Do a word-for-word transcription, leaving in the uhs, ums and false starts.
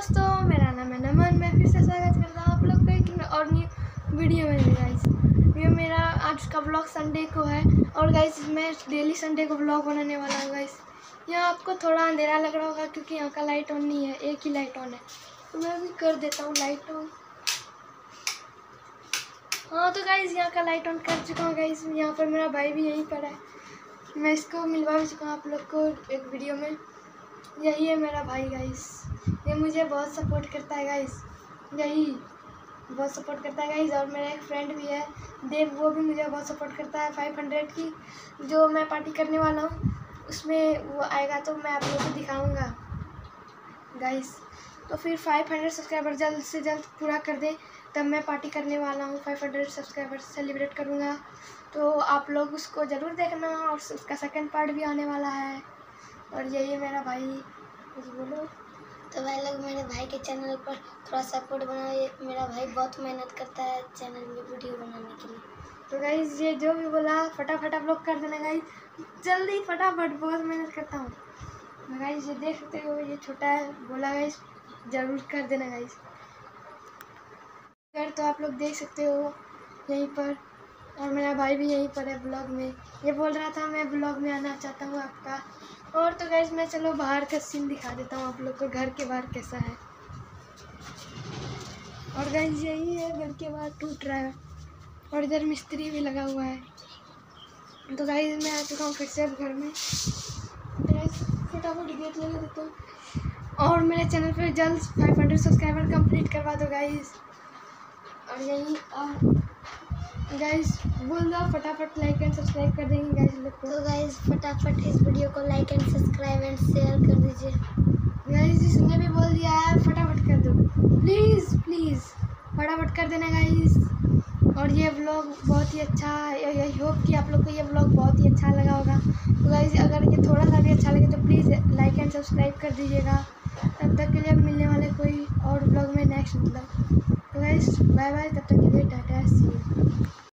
दोस्तों, मेरा नाम है नमन। मैं फिर से स्वागत करता हूँ आप लोग को एक और न्यू वीडियो में। गाइस ये मेरा आज का ब्लॉग संडे को है और गाइस मैं डेली संडे को ब्लॉग बनाने वाला हूँ। गाइस यहाँ आपको थोड़ा अंधेरा लग रहा होगा क्योंकि यहाँ का लाइट ऑन नहीं है, एक ही लाइट ऑन है, तो मैं भी कर देता हूँ लाइट ऑन। हाँ तो गाइस यहाँ का लाइट ऑन कर चुका हूँ। गाइस यहाँ पर मेरा भाई भी यहीं पर है, मैं इसको मिलवा भी चुका हूँ आप लोग को एक वीडियो में। यही है मेरा भाई गाइस, ये मुझे बहुत सपोर्ट करता है गाइस, यही बहुत सपोर्ट करता है गाइस। और मेरा एक फ्रेंड भी है देव, वो भी मुझे बहुत सपोर्ट करता है। फाइव हंड्रेड की जो मैं पार्टी करने वाला हूँ उसमें वो आएगा तो मैं आप लोगों को दिखाऊंगा गाइस। तो फिर फाइव हंड्रेड सब्सक्राइबर जल्द से जल्द पूरा कर दे, तब मैं पार्टी करने वाला हूँ। फाइव हंड्रेड सब्सक्राइबर सेलिब्रेट करूँगा, तो आप लोग उसको ज़रूर देखना। और उसका सेकंड पार्ट भी आने वाला है। और यही है मेरा भाई, कुछ बोलो। तो भाई लोग मेरे भाई के चैनल पर थोड़ा सपोर्ट बनाइए, मेरा भाई बहुत मेहनत करता है चैनल में वीडियो बनाने के लिए। तो गाइस ये जो भी बोला फटाफट आप लोग कर देना गाइस, जल्दी फटाफट, बहुत मेहनत करता हूँ। तो गाइस ये देख सकते हो, ये छोटा है, बोला गाइस ज़रूर कर देना गाइस। कर तो आप लोग देख सकते हो यहीं पर, और मेरा भाई भी यहीं पर है ब्लॉग में। ये बोल रहा था मैं ब्लॉग में आना चाहता हूँ आपका। और तो गाइस मैं चलो बाहर का सीन दिखा देता हूँ आप लोग को, घर के बाहर कैसा है। और गाइस यही है, घर के बाहर टूट रहा है और इधर मिस्त्री भी लगा हुआ है। तो गाइस मैं आ चुका हूँ फिर से अब घर में। गाइस फटाफट गेट लगा देता हूँ और मेरे चैनल पर जल्द फाइव हंड्रेड सब्सक्राइबर कंप्लीट करवा दो गाइस। और यही गाइस बोल दो फटाफट लाइक एंड सब्सक्राइब कर देंगे गाइस लोग को। तो गाइस फटाफट इस वीडियो को like and subscribe and share कर दीजिए। गाइस जिसने भी बोल दिया है फटाफट कर दो, प्लीज़ प्लीज़ फटाफट कर देना गाइस। और ये व्लॉग बहुत ही अच्छा है, आई होप कि आप लोग को ये व्लॉग बहुत ही अच्छा लगा होगा। तो गाइस अगर ये थोड़ा सा भी अच्छा लगे तो प्लीज़ लाइक एंड सब्सक्राइब कर दीजिएगा। तब तक के लिए मिलने वाले कोई और व्लॉग में नेक्स्ट मतलब। तो गाइस बाय बाय, तब तक के लिए टाटा सी यू।